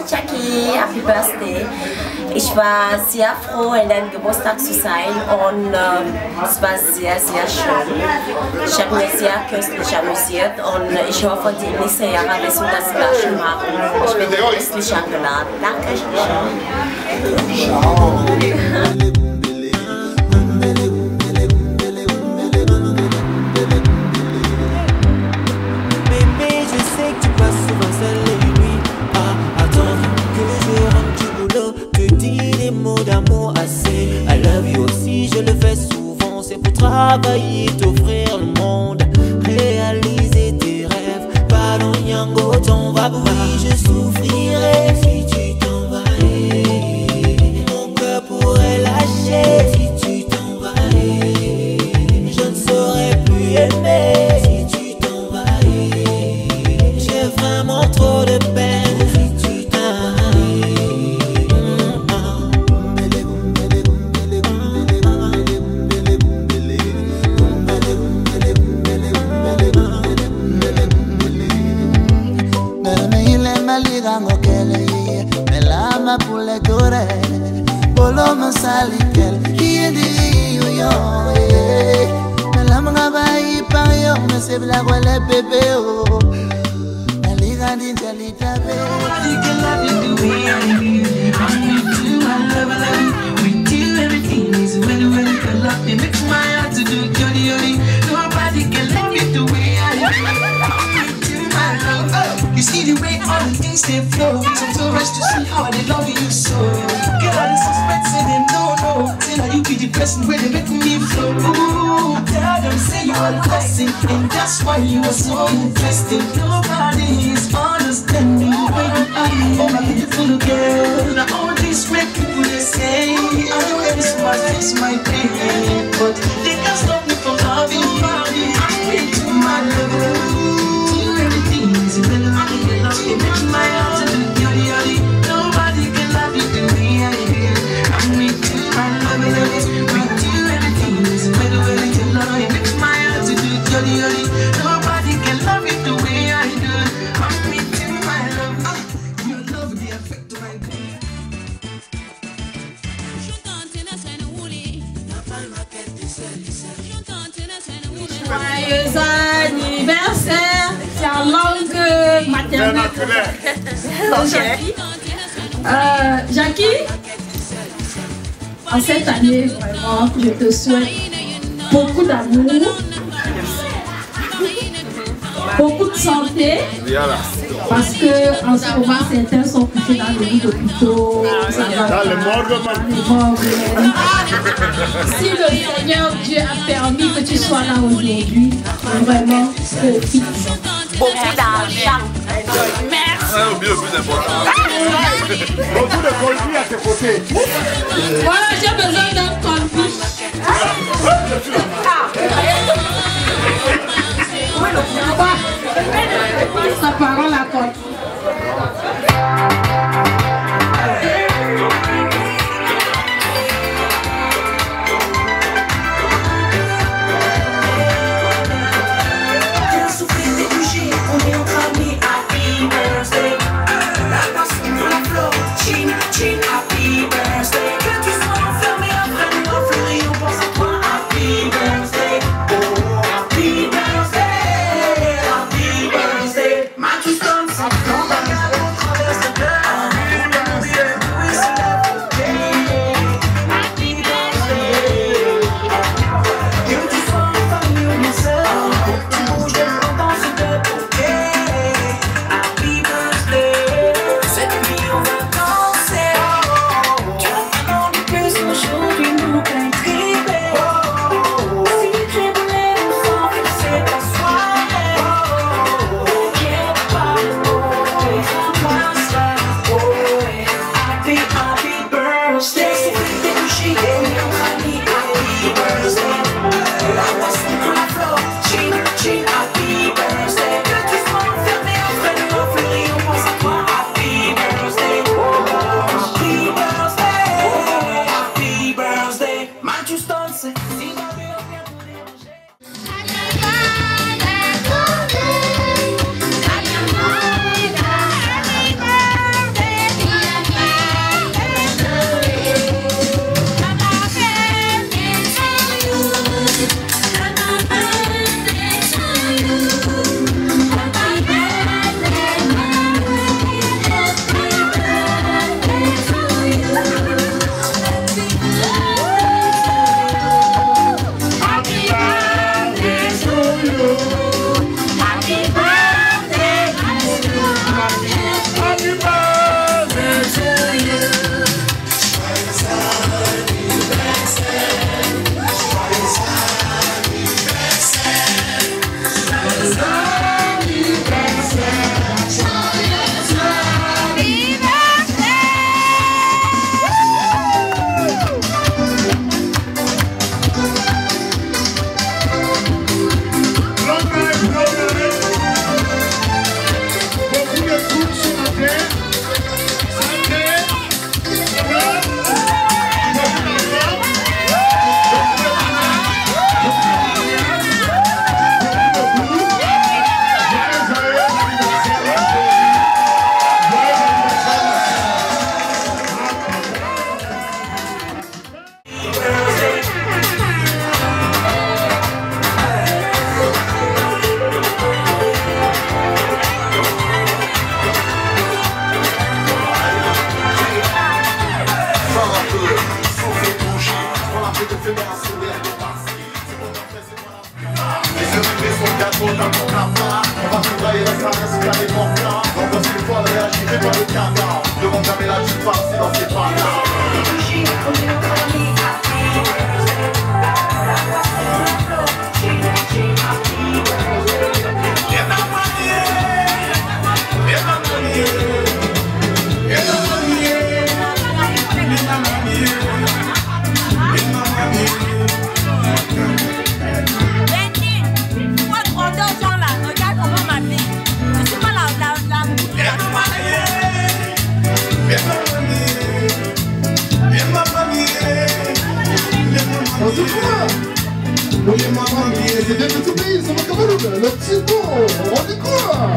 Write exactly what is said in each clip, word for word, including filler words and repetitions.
Jackie, Happy Birthday. Ich war sehr froh, in deinem Geburtstag zu sein und ähm, es war sehr, sehr schön. Ich habe mich sehr köstlich amüsiert und ich hoffe, die nächsten Jahre wirst du das Gleiche machen. Ich bin herzlich eingeladen. Danke schön. D'amour assez, I love you aussi, je le fais souvent. C'est pour travailler, t'offrir le monde, réaliser tes rêves. Pardon Yango, t'en vas pas. Oui, je souffrirai si tu t'en vas. Mon cœur pourrait lâcher si tu t'en vas. Je ne saurais plus aimer si tu t'en vas. J'ai vraiment trop de peine. Pule kore, polo masali kel, hiedi yo yo. Melam ngabai payo, mesebla wale bebe o. Naliga di jalita be. Nobody can love you the way I do. I'm with you, I love, I love you. With you, everything is well, well. Your love, it makes my heart to do yodi yodi. Nobody can love you the way I do. I'm with you, my love. Oh, you see the way all the things they flow. So so rush to see how they love you so. Get all the suspects and them no no. Say that you be the person where they make me flow. Ooh, tell them say you are blessing, and that's why you are so interesting. Nobody is understanding the way you are. Oh my beautiful girl, now all these great people they say I know every smart fix my pain, but they can't stop me from loving you. I'm way too my love. Everything is irrelevant. It makes my heart to do yodi yodi. Nobody can love you the way I do. I'm with you, I love it, love it. With you, everything is irrelevant. Your love, it makes my heart to do yodi yodi. Nobody can love you the way I do. I'm with you, my love. Ah, your love, the effect of my brain. Joyeux anniversaire, c'est en langue maternelle. Jackie. Euh, Jackie, en cette année, vraiment, je te souhaite beaucoup d'amour, beaucoup de santé, parce que en ce moment, certains sont couchés dans les lits d'hôpitaux, dans les morgues. Si le Seigneur Dieu a permis que tu sois là aujourd'hui, vraiment, profite. Beaucoup d'argent. Merci. Beaucoup de colbis à tes côtés. Voilà, j'ai besoin d'un colbi. Sa parole à quoi? My two sons. cata. Demande jamais là, tu pars, c'est dans ses pas là. C'était le tout pays, ça va quand même le petit bon, on dit quoi?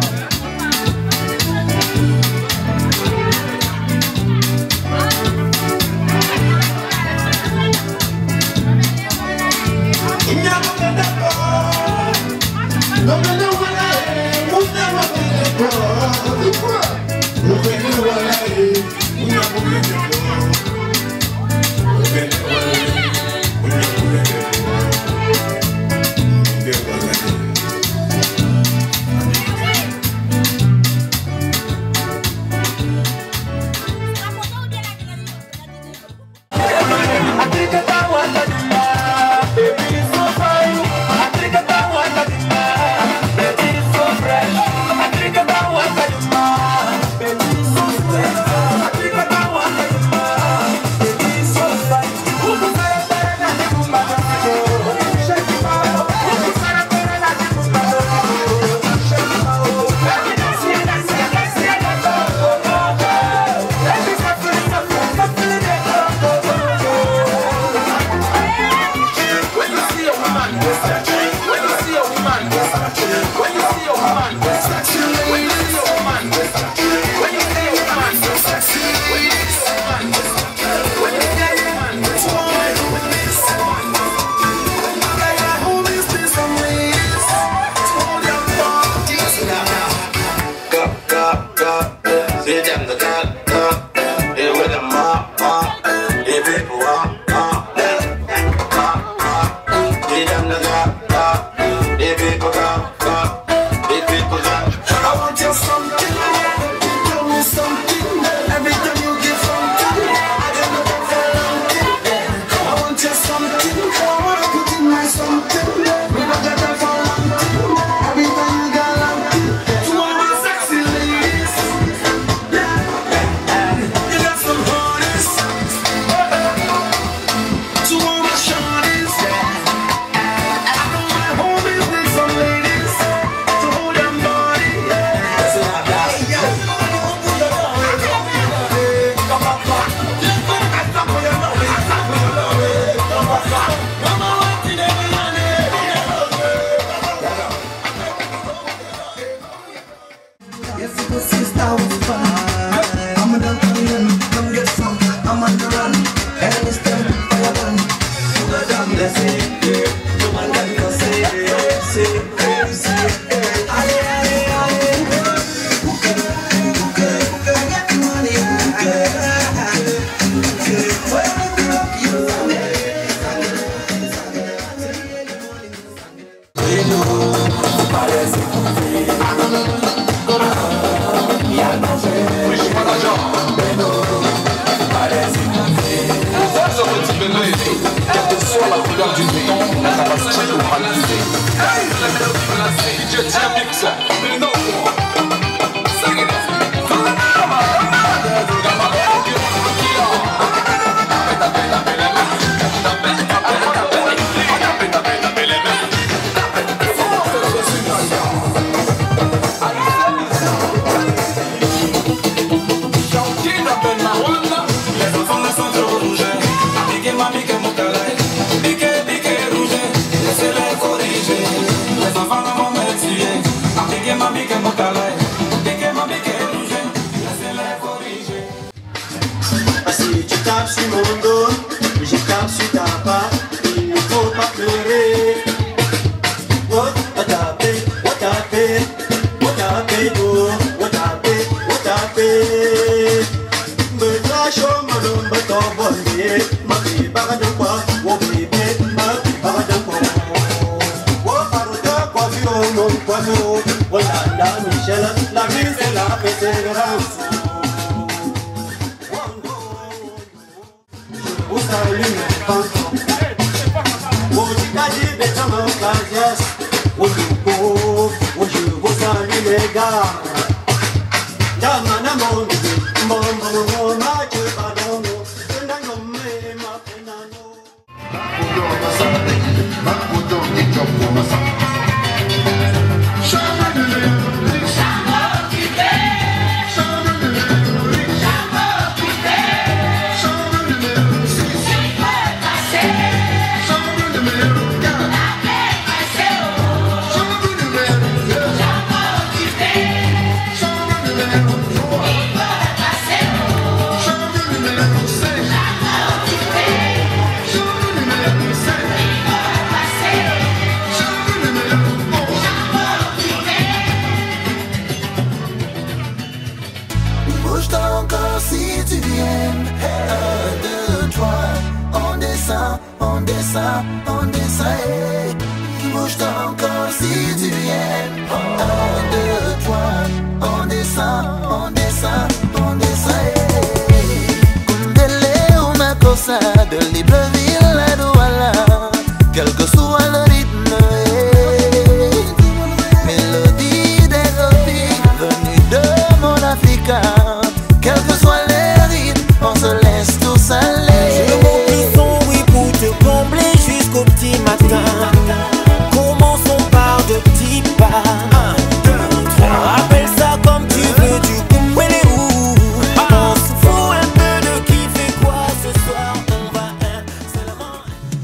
On descend, hey. Bouge-toi encore si tu viens. Un, deux, trois. On descend, on descend, on descend, hey. Kundele ou ma cosa de Libreville à Douala. Quel que soit le rythme, hey. Mélodie des copines venues de mon Africa. Quel que soit les rythmes, on se laisse tous aller. Je monte le son, oui, pour te combler jusqu'au petit matin. Commençons par de petits pas. Un, deux, trois. Rappelle ça comme tu veux, du coup, elle est où? On se fout un peu de qui fait quoi ce soir. On va un seulement.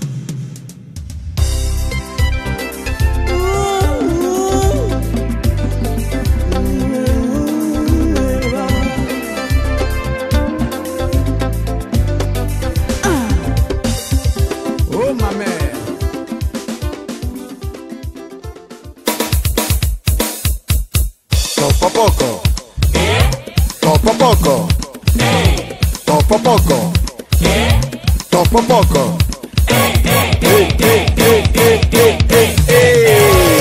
Oh ma mère. Troppo poco. Troppo poco. Troppo poco. Troppo poco. Hey, hey, hey, hey, hey, hey, hey.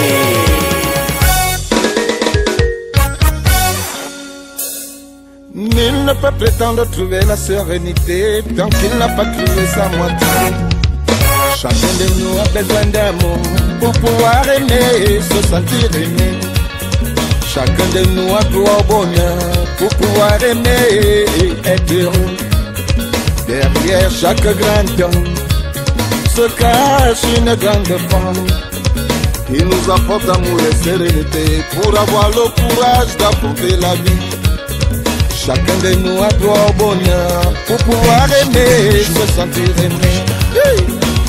Nul ne peut prétendre trouver la sérénité tant qu'il n'a pas trouvé sa moitié. Chacun de nous a besoin d'amour pour pouvoir aimer, se sentir aimé. Chacun de nous a droit au bonheur pour pouvoir aimer et être heureux. Derrière chaque grand homme se cache une grande femme qui nous apporte amour et sérénité pour avoir le courage d'affronter la vie. Chacun de nous a droit au bonheur pour pouvoir aimer, se sentir aimé. Hey!